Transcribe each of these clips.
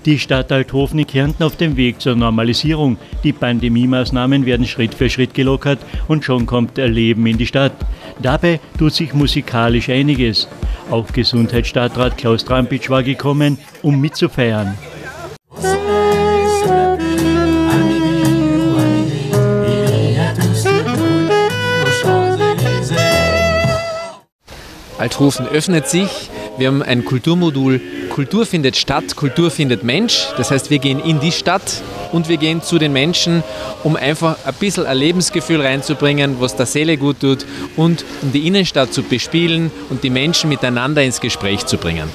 Die Stadt Althofen in Kärnten auf dem Weg zur Normalisierung. Die Pandemiemaßnahmen werden Schritt für Schritt gelockert und schon kommt Leben in die Stadt. Dabei tut sich musikalisch einiges. Auch Gesundheitsstadtrat Klaus Trampitsch war gekommen, um mitzufeiern. Althofen öffnet sich. Wir haben ein Kulturmodul Kultur findet Stadt, Kultur findet Mensch. Das heißt, wir gehen in die Stadt und wir gehen zu den Menschen, um einfach ein bisschen ein Lebensgefühl reinzubringen, was der Seele gut tut und um die Innenstadt zu bespielen und die Menschen miteinander ins Gespräch zu bringen.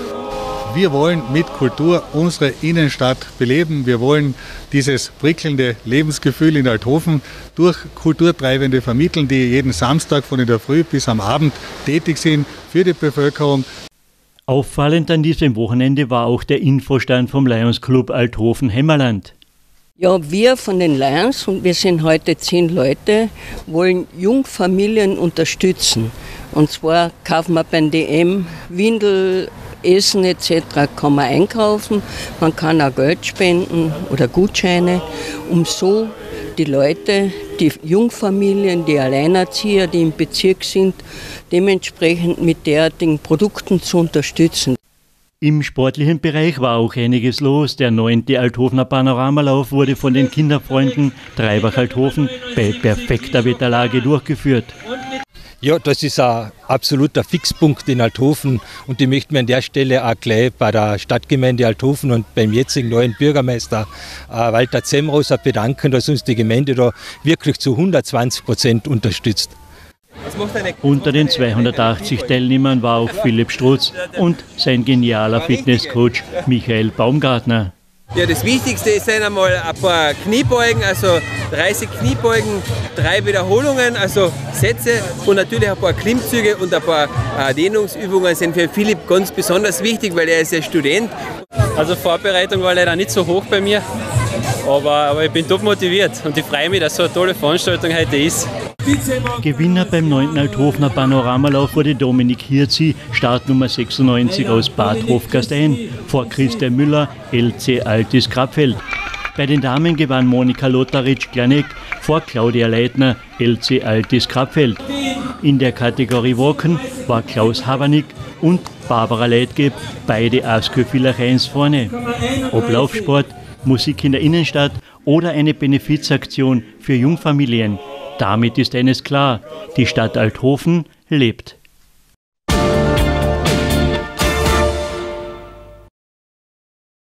Wir wollen mit Kultur unsere Innenstadt beleben. Wir wollen dieses prickelnde Lebensgefühl in Althofen durch Kulturtreibende vermitteln, die jeden Samstag von in der Früh bis am Abend tätig sind für die Bevölkerung. Auffallend an diesem Wochenende war auch der Infostand vom Lions Club Althofen-Hemmerland. Ja, wir von den Lions, und wir sind heute 10 Leute, wollen Jungfamilien unterstützen. Und zwar kaufen wir beim DM Windel, Essen etc. kann man einkaufen. Man kann auch Geld spenden oder Gutscheine, um so die Leute, die Jungfamilien, die Alleinerzieher, die im Bezirk sind, dementsprechend mit derartigen Produkten zu unterstützen. Im sportlichen Bereich war auch einiges los. Der 9. Althofener Panoramalauf wurde von den Kinderfreunden Treibach-Althofen bei perfekter Wetterlage durchgeführt. Ja, das ist ein absoluter Fixpunkt in Althofen und ich möchte mich an der Stelle auch gleich bei der Stadtgemeinde Althofen und beim jetzigen neuen Bürgermeister Walter Zemroser bedanken, dass uns die Gemeinde da wirklich zu 120% unterstützt. Unter den 280 Teilnehmern war auch Philipp Strutz und sein genialer Fitnesscoach Michael Baumgartner. Ja, das Wichtigste sind einmal ein paar Kniebeugen, also 30 Kniebeugen, 3 Wiederholungen, also Sätze und natürlich ein paar Klimmzüge und ein paar Dehnungsübungen sind für Philipp ganz besonders wichtig, weil er ist ja Student. Also Vorbereitung war leider nicht so hoch bei mir, aber ich bin top motiviert und ich freue mich, dass so eine tolle Veranstaltung heute ist. Gewinner beim 9. Althofener Panoramalauf wurde Dominik Hirzi, Startnummer 96 aus Bad Hofgastein, vor Christian Müller, LC Altis Grabfeld. Bei den Damen gewann Monika Lotharic-Glaneck vor Claudia Leitner, LC Altis Grabfeld. In der Kategorie Walken war Klaus Habernick und Barbara Leitgeb, beide Asköfiller 1 vorne. Ob Laufsport, Musik in der Innenstadt oder eine Benefizaktion für Jungfamilien. Damit ist eines klar, die Stadt Althofen lebt.